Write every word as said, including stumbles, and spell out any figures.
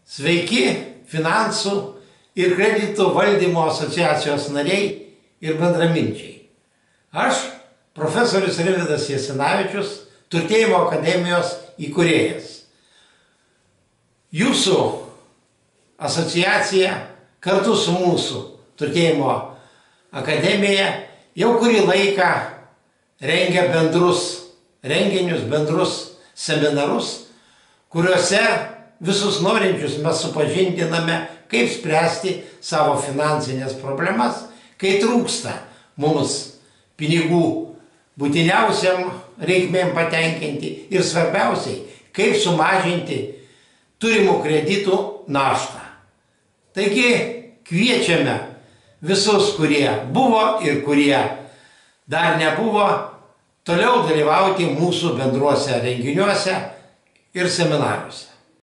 Sveiki finansų ir kreditų valdymo asociacijos nariai ir bendraminčiai. Aš, profesorius Rimvydas Jasinavičius, Turtėjimo akademijos įkūrėjas. Jūsų asociacija kartu su mūsų Turtėjimo akademija jau kurį laiką rengia bendrus renginius, bendrus seminarus, kuriuose visus norinčius mes supažindiname, kaip spręsti savo finansinės problemas, kai trūksta mums pinigų būtiniausiam reikmėm patenkinti ir svarbiausiai, kaip sumažinti turimų kreditų naštą. Taigi kviečiame visus, kurie buvo ir kurie dar nebuvo, toliau dalyvauti mūsų bendruose renginiuose ir seminaruose.